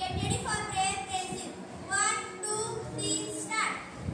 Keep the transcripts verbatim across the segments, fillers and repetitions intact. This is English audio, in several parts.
ready for prayer, praise Him. One, two, three, start.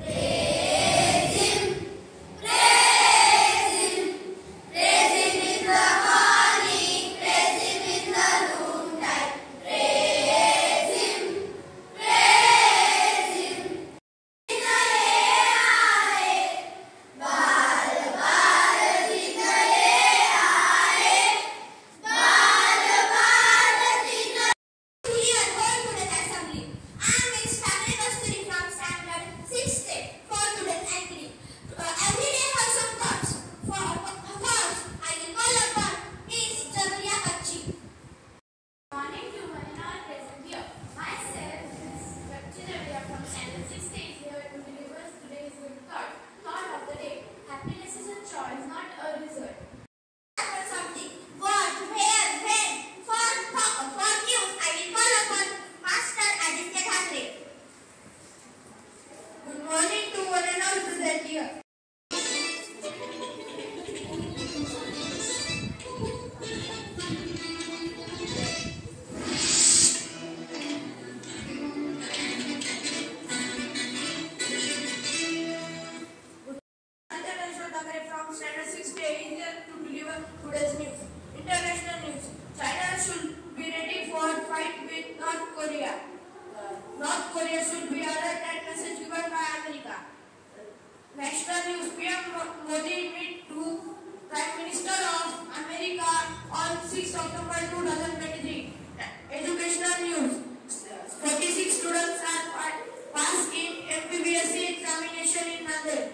From standard six to eight is here to deliver today's news. International news. China should be ready for fight with North Korea. Uh, North Korea should be alert and message given by America. National news. P M Modi meet to Prime Minister of America on sixth October two thousand twenty-three. Educational news. forty-six students are passed in M B B S C examination in Nanded.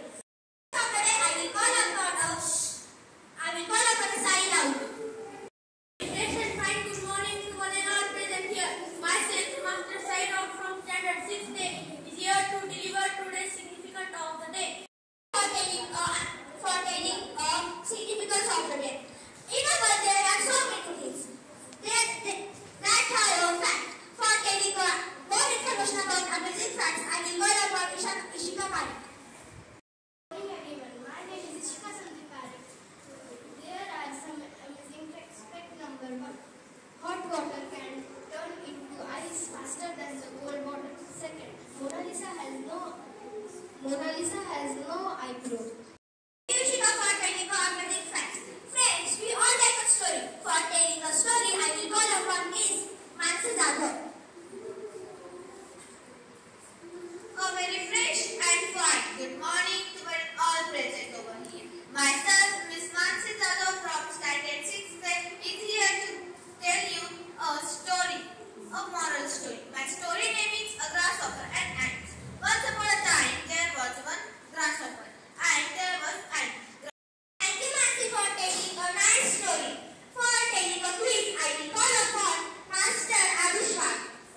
Hot water can turn into ice faster than the cold water. Second, Mona Lisa has no Mona Lisa has no eyebrow. Friends, we all like a story. For telling a story, I will call upon Miss Mansi Jadhav. A very fresh and fine good morning to all present over here. Myself, Miss Mansi Jadhav from Standard six is here to tell you a story, a moral story. My story name is A Grasshopper and Ants. Once upon a time, there was one grasshopper and there was ant. Thank you, Mansi, for telling a nice story. For telling a quiz, I will call upon Master Abhishek.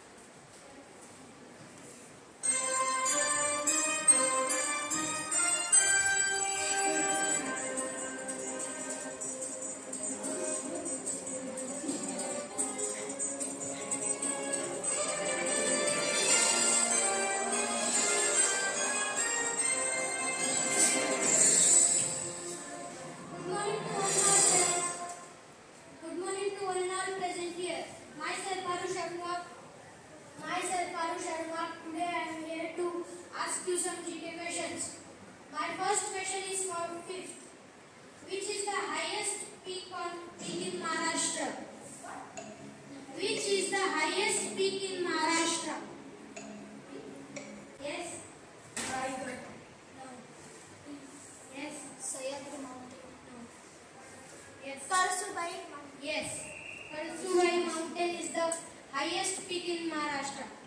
Some G K questions. My first question is for fifth. Which is the highest peak on peak in Maharashtra? Which is the highest peak in Maharashtra? Yes. Raigad. No. Yes. Sahyadri Mountain. No. Yes. Kalsubai. Yes. Kalsubai mountain is the highest peak in Maharashtra.